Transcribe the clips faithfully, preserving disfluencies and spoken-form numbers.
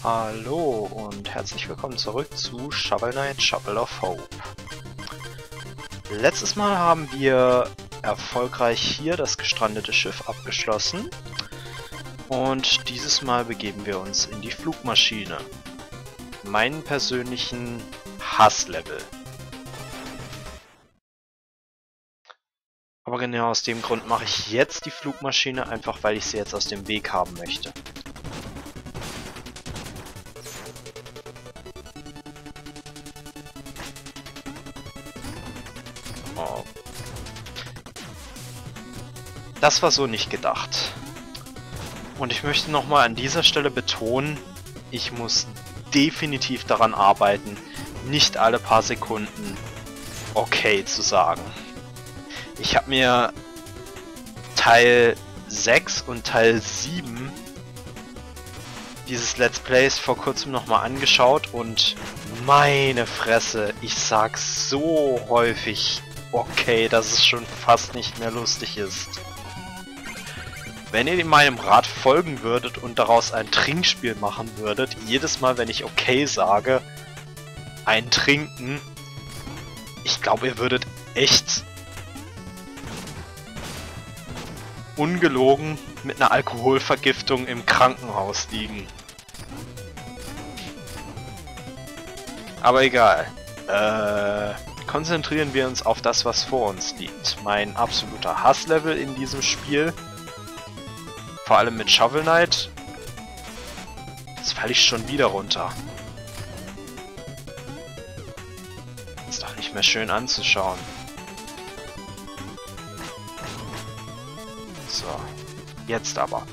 Hallo und herzlich willkommen zurück zu Shovel Knight Shovel of Hope. Letztes Mal haben wir erfolgreich hier das gestrandete Schiff abgeschlossen und dieses Mal begeben wir uns in die Flugmaschine. Meinen persönlichen Hasslevel. Aber genau aus dem Grund mache ich jetzt die Flugmaschine, einfach weil ich sie jetzt aus dem Weg haben möchte. Oh. Das war so nicht gedacht. Und ich möchte nochmal an dieser Stelle betonen, ich muss definitiv daran arbeiten, nicht alle paar Sekunden okay zu sagen. Ich habe mir Teil sechs und Teil sieben dieses Let's Plays vor kurzem nochmal angeschaut und meine Fresse, ich sag so häufig okay, dass es schon fast nicht mehr lustig ist. Wenn ihr meinem Rat folgen würdet und daraus ein Trinkspiel machen würdet, jedes Mal, wenn ich okay sage, ein Trinken, ich glaube, ihr würdet echt ungelogen mit einer Alkoholvergiftung im Krankenhaus liegen. Aber egal. Äh, konzentrieren wir uns auf das, was vor uns liegt. Mein absoluter Hasslevel in diesem Spiel. Vor allem mit Shovel Knight. Jetzt falle ich schon wieder runter. Ist doch nicht mehr schön anzuschauen. So, jetzt aber.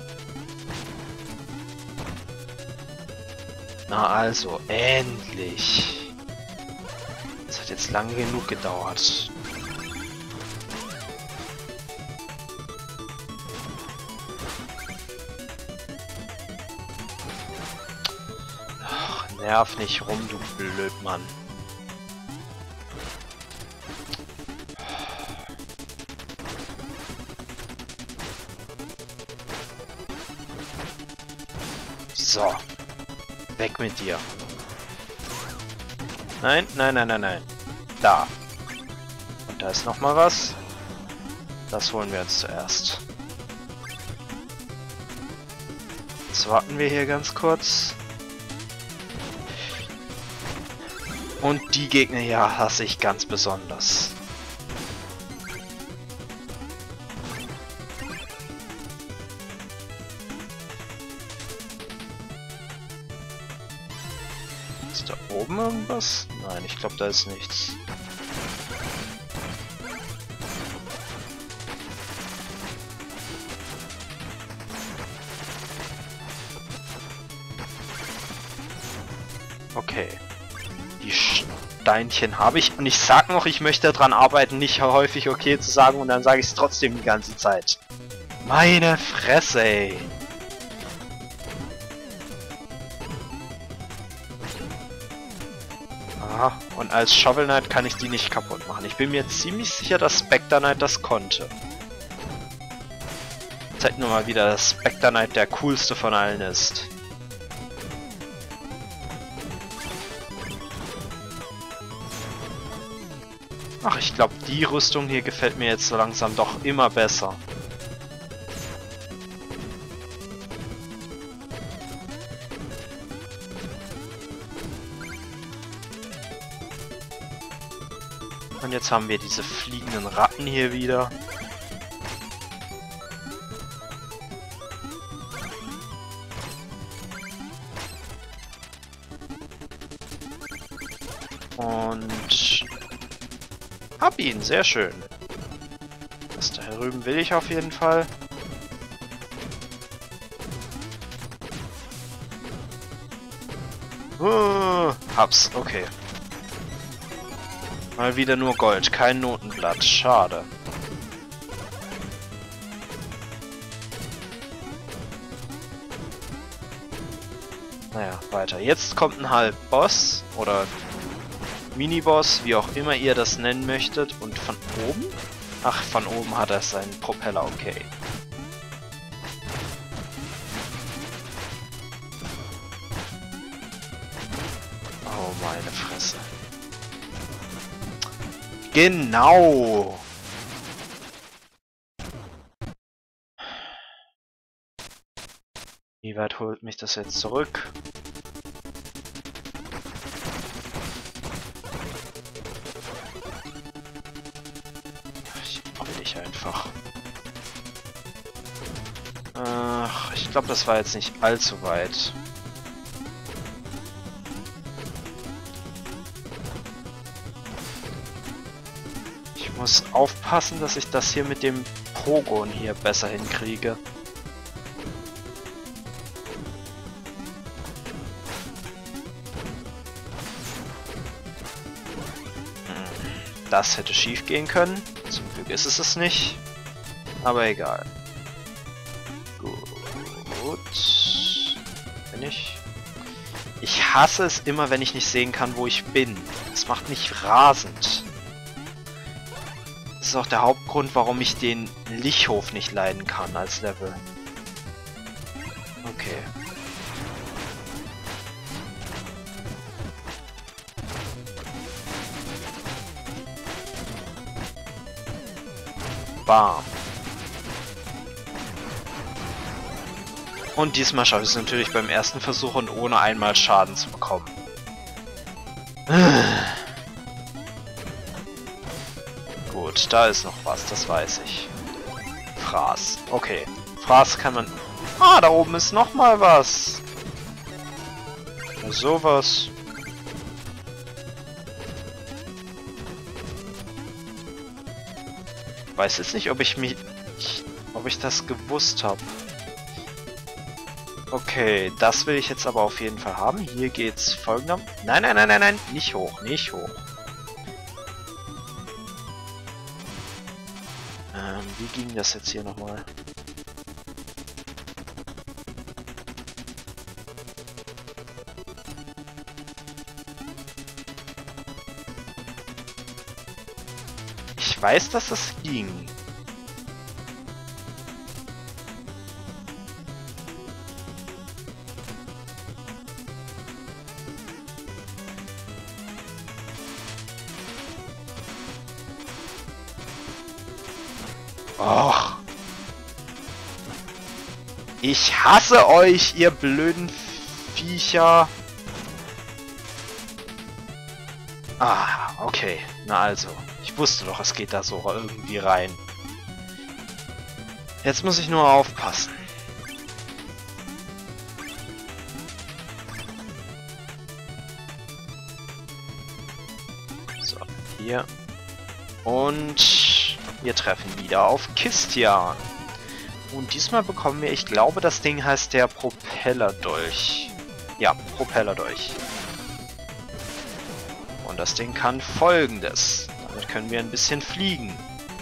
Na also, endlich. Das hat jetzt lange genug gedauert. Ach, nerv nicht rum, du Blödmann. So. Weg mit dir. Nein, nein, nein, nein, nein. Da. Und da ist noch mal was. Das holen wir uns zuerst. Jetzt warten wir hier ganz kurz. Und die Gegner hier hasse ich ganz besonders. Ist da oben irgendwas? Nein, ich glaube, da ist nichts. Okay. Die Steinchen habe ich. Und ich sag noch, ich möchte daran arbeiten, nicht häufig okay zu sagen und dann sage ich es trotzdem die ganze Zeit. Meine Fresse, ey. Und als Shovel Knight kann ich die nicht kaputt machen. Ich bin mir ziemlich sicher, dass Spectre Knight das konnte. Zeigt nur mal wieder, dass Spectre Knight der coolste von allen ist. Ach, ich glaube, die Rüstung hier gefällt mir jetzt so langsam doch immer besser. Und jetzt haben wir diese fliegenden Ratten hier wieder. Und hab ihn, sehr schön. Das da drüben will ich auf jeden Fall. Uh, hab's, okay. Mal wieder nur Gold, kein Notenblatt. Schade. Naja, weiter. Jetzt kommt ein Halbboss oder Miniboss, wie auch immer ihr das nennen möchtet. Und von oben? Ach, von oben hat er seinen Propeller, okay. Meine Fresse. Genau! Wie weit holt mich das jetzt zurück? Ich brauche dich einfach. Ach, ich glaube, das war jetzt nicht allzu weit. Ich muss aufpassen, dass ich das hier mit dem Pogon hier besser hinkriege. Das hätte schief gehen können. Zum Glück ist es es nicht. Aber egal. Gut. Bin ich? Ich hasse es immer, wenn ich nicht sehen kann, wo ich bin. Das macht mich rasend. Das ist auch der Hauptgrund, warum ich den Lichthof nicht leiden kann als Level. Okay. Bam. Und diesmal schaffe ich es natürlich beim ersten Versuch und ohne einmal Schaden zu bekommen. Gut, da ist noch was, das weiß ich. Fraß. Okay. Fraß kann man... Ah, da oben ist noch mal was. Sowas. Ich weiß jetzt nicht, ob ich mich... ob ich das gewusst habe. Okay, das will ich jetzt aber auf jeden Fall haben. Hier geht's folgender... Nein, nein, nein, nein, nein. Nicht hoch, nicht hoch. Ähm, wie ging das jetzt hier nochmal? Ich weiß, dass das ging. Och. Ich hasse euch, ihr blöden Viecher. Ah, okay. Na also. Ich wusste doch, es geht da so irgendwie rein. Jetzt muss ich nur aufpassen. So, hier. Und wir treffen wieder auf Kistian. Und diesmal bekommen wir, ich glaube, das Ding heißt der Propellerdolch. Ja, Propellerdolch. Und das Ding kann Folgendes. Damit können wir ein bisschen fliegen.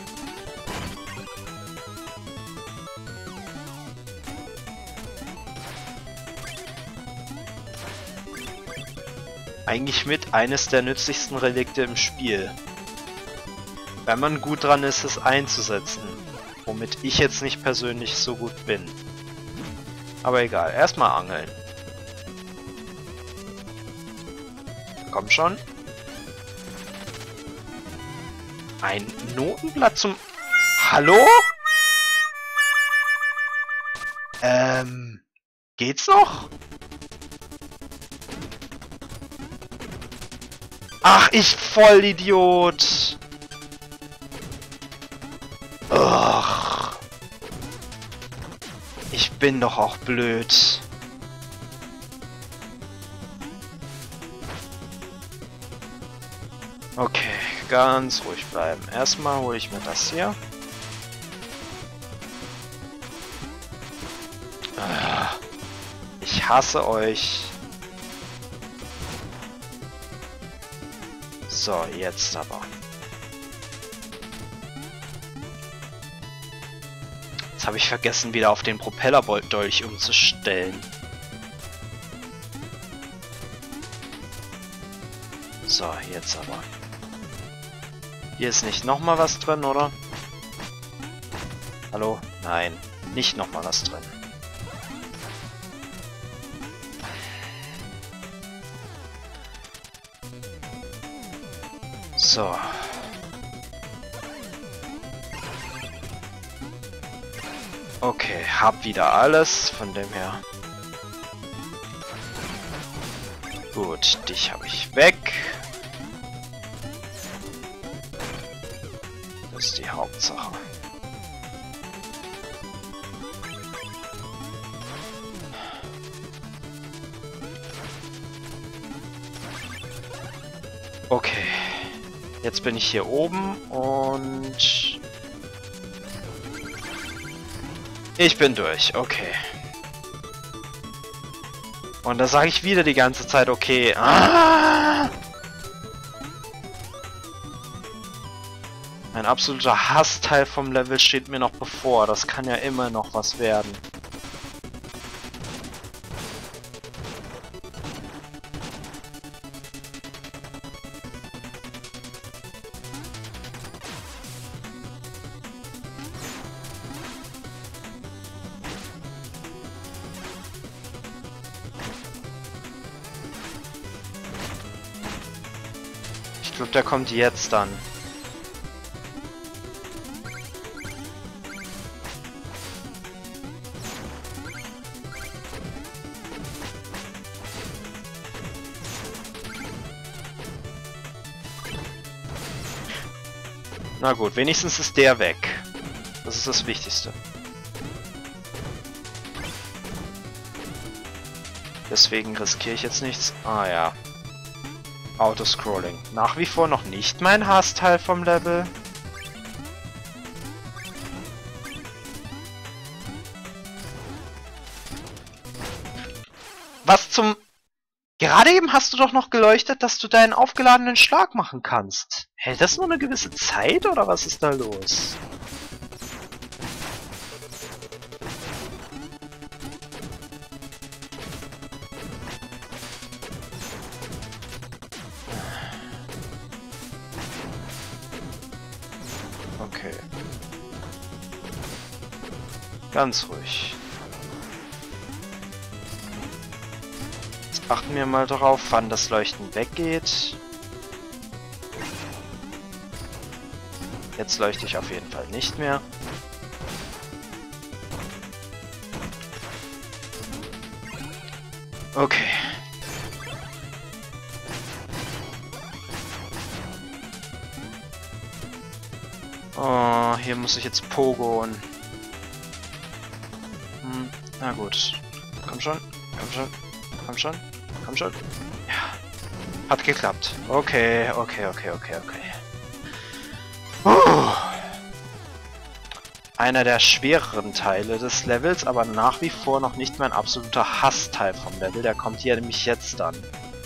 Eigentlich mit eines der nützlichsten Relikte im Spiel. Wenn man gut dran ist, es einzusetzen. Womit ich jetzt nicht persönlich so gut bin. Aber egal, erstmal angeln. Komm schon. Ein Notenblatt zum... Hallo? Ähm... Geht's noch? Ach, ich Vollidiot! Ugh. Ich bin doch auch blöd. Okay, ganz ruhig bleiben. Erstmal hole ich mir das hier. Ich hasse euch. So, jetzt aber. Jetzt habe ich vergessen, wieder auf den Propellerdolch umzustellen. So, jetzt aber. Hier ist nicht nochmal was drin, oder? Hallo? Nein, nicht nochmal was drin. So. Okay, hab wieder alles, von dem her. Gut, dich habe ich weg. Das ist die Hauptsache. Okay. Jetzt bin ich hier oben und... Ich bin durch, okay. Und da sage ich wieder die ganze Zeit, okay. Ah! Ein absoluter Hassteil vom Level steht mir noch bevor. Das kann ja immer noch was werden. Ich glaube, der kommt jetzt dann. Na gut, wenigstens ist der weg. Das ist das Wichtigste. Deswegen riskiere ich jetzt nichts. Ah ja. Autoscrolling. Nach wie vor noch nicht mein Hassteil vom Level. Was zum... Gerade eben hast du doch noch geleuchtet, dass du deinen aufgeladenen Schlag machen kannst. Hält das nur eine gewisse Zeit oder was ist da los? Okay. Ganz ruhig. Jetzt achten wir mal darauf, wann das Leuchten weggeht. Jetzt leuchte ich auf jeden Fall nicht mehr. Okay. Oh, hier muss ich jetzt pogoen. Hm, na gut. Komm schon, komm schon, komm schon, komm schon. Ja. Hat geklappt. Okay, okay, okay, okay, okay. Uh. Einer der schwereren Teile des Levels, aber nach wie vor noch nicht mein absoluter Hassteil vom Level. Der kommt hier nämlich jetzt dann.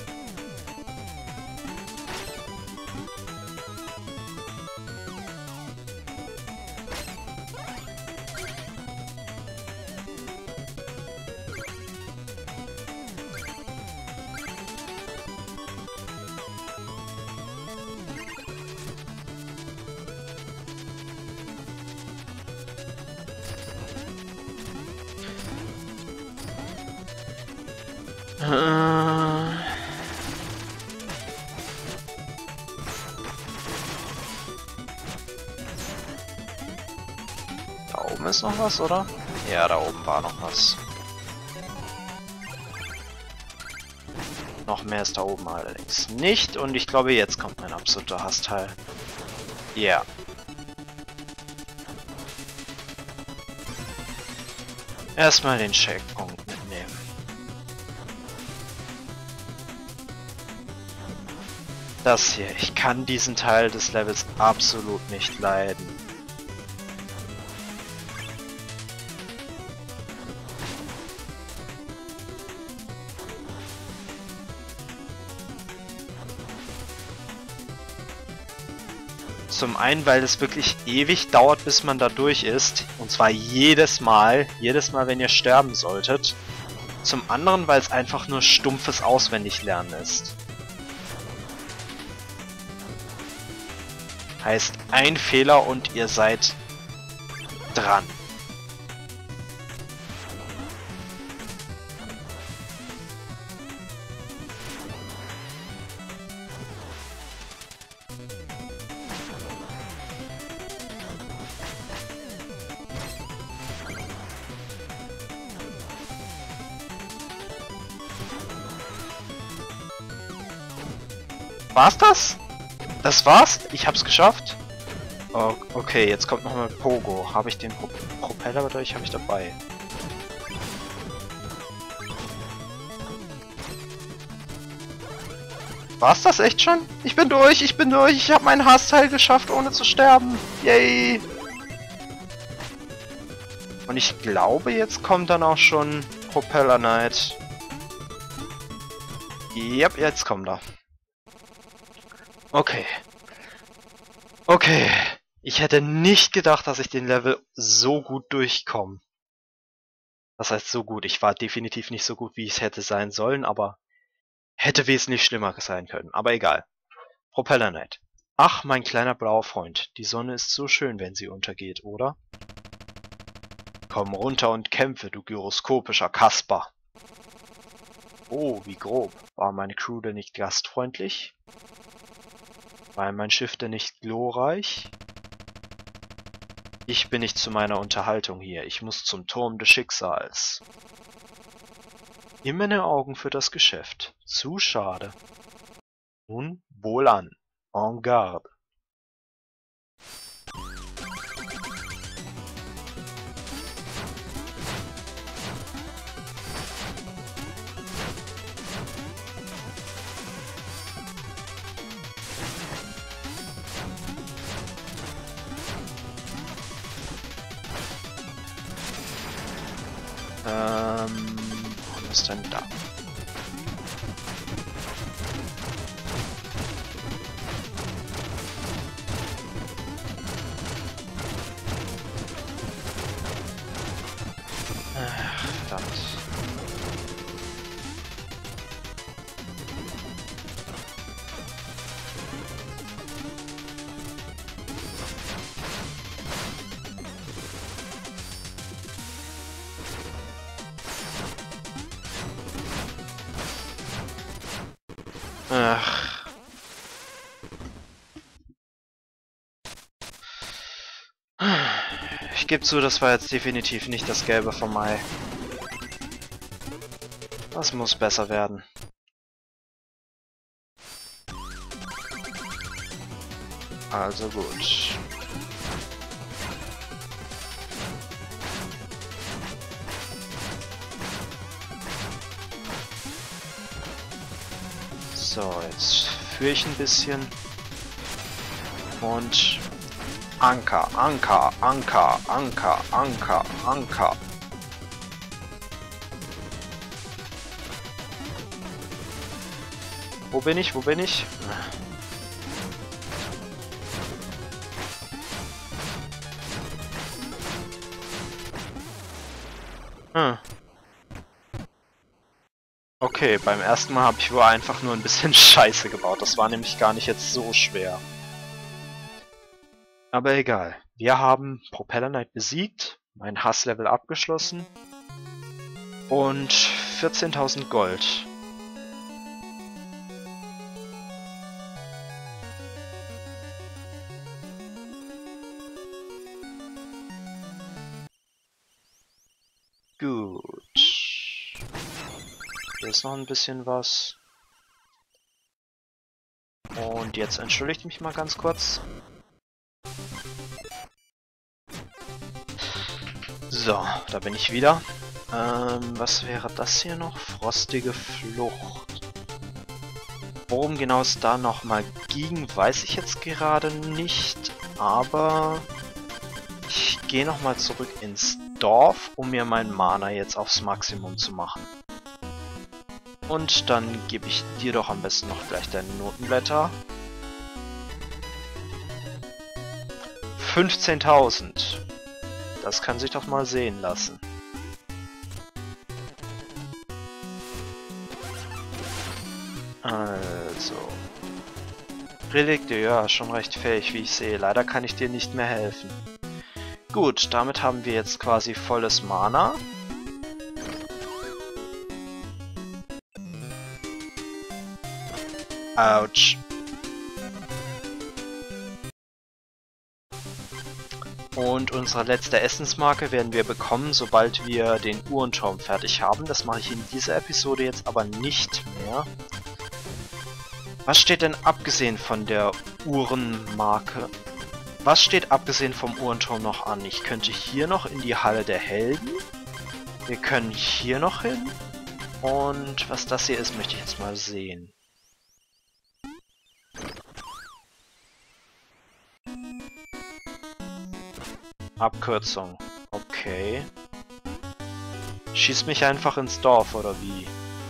Da oben ist noch was, oder? Ja, da oben war noch was. Noch mehr ist da oben allerdings nicht und ich glaube, jetzt kommt mein absoluter Hassteil. Ja. Yeah. Erstmal den Checkpunkt mitnehmen. Das hier, ich kann diesen Teil des Levels absolut nicht leiden. Zum einen, weil es wirklich ewig dauert, bis man da durch ist. Und zwar jedes Mal. Jedes Mal, wenn ihr sterben solltet. Zum anderen, weil es einfach nur stumpfes Auswendiglernen ist. Heißt, ein Fehler und ihr seid dran. War's das? Das war's? Ich hab's geschafft? Oh, okay, jetzt kommt nochmal Pogo. Habe ich den Pro Propeller dadurch? Habe ich dabei. War's das echt schon? Ich bin durch, ich bin durch. Ich habe meinen Hassteil geschafft, ohne zu sterben. Yay! Und ich glaube, jetzt kommt dann auch schon Propeller Knight. Yep, jetzt kommt er. Okay. Okay. Ich hätte nicht gedacht, dass ich den Level so gut durchkomme. Das heißt so gut. Ich war definitiv nicht so gut, wie es hätte sein sollen, aber hätte wesentlich schlimmer sein können. Aber egal. Propeller Knight. Ach, mein kleiner blauer Freund. Die Sonne ist so schön, wenn sie untergeht, oder? Komm runter und kämpfe, du gyroskopischer Kasper. Oh, wie grob. War meine Crew denn nicht gastfreundlich? War mein Schiff denn nicht glorreich? Ich bin nicht zu meiner Unterhaltung hier. Ich muss zum Turm des Schicksals. Immer in den Augen für das Geschäft. Zu schade. Nun, wohlan. En garde. Ähm, was ist denn da? Ach, verdammt. Ach. Ich gebe zu, das war jetzt definitiv nicht das Gelbe vom Mai. Das muss besser werden. Also gut. So, jetzt führe ich ein bisschen. Und Anker, Anker, Anker, Anker, Anker, Anker. Wo bin ich? Wo bin ich? Hm. Okay, beim ersten Mal habe ich wohl einfach nur ein bisschen Scheiße gebaut. Das war nämlich gar nicht jetzt so schwer. Aber egal. Wir haben Propeller Knight besiegt, mein Hasslevel abgeschlossen und vierzehntausend Gold. Gut. Hier ist noch ein bisschen was. Und jetzt entschuldigt mich mal ganz kurz. So, da bin ich wieder. Ähm, was wäre das hier noch? Frostige Flucht. Worum genau es da nochmal ging, weiß ich jetzt gerade nicht. Aber ich gehe nochmal zurück ins Dorf, um mir meinen Mana jetzt aufs Maximum zu machen. Und dann gebe ich dir doch am besten noch gleich deine Notenblätter. fünfzehntausend. Das kann sich doch mal sehen lassen. Also. Relikte, ja, schon recht fähig, wie ich sehe. Leider kann ich dir nicht mehr helfen. Gut, damit haben wir jetzt quasi volles Mana. Autsch. Und unsere letzte Essensmarke werden wir bekommen, sobald wir den Uhrenturm fertig haben. Das mache ich in dieser Episode jetzt aber nicht mehr. Was steht denn abgesehen von der Uhrenmarke? Was steht abgesehen vom Uhrenturm noch an? Ich könnte hier noch in die Halle der Helden. Wir können hier noch hin. Und was das hier ist, möchte ich jetzt mal sehen. Abkürzung. Okay. Schieß mich einfach ins Dorf, oder wie?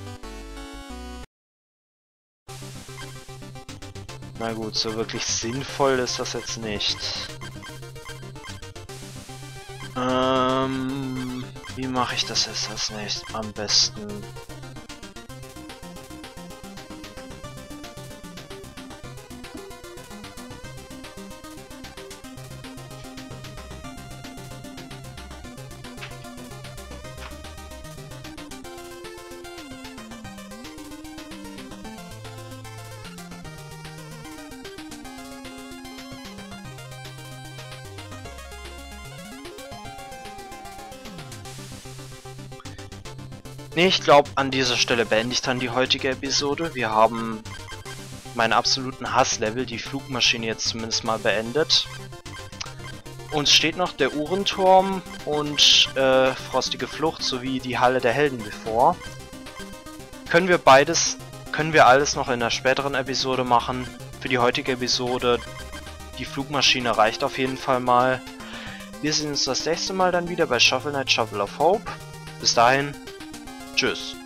Na gut, so wirklich sinnvoll ist das jetzt nicht. Ähm, wie mache ich das jetzt als nächstes am besten? Nee, ich glaube, an dieser Stelle beende ich dann die heutige Episode. Wir haben meinen absoluten Hasslevel, die Flugmaschine, jetzt zumindest mal beendet. Uns steht noch der Uhrenturm und äh, Frostige Flucht sowie die Halle der Helden bevor. Können wir beides, können wir alles noch in einer späteren Episode machen. Für die heutige Episode, die Flugmaschine reicht auf jeden Fall mal. Wir sehen uns das nächste Mal dann wieder bei Shovel Knight Shovel of Hope. Bis dahin. Tschüss.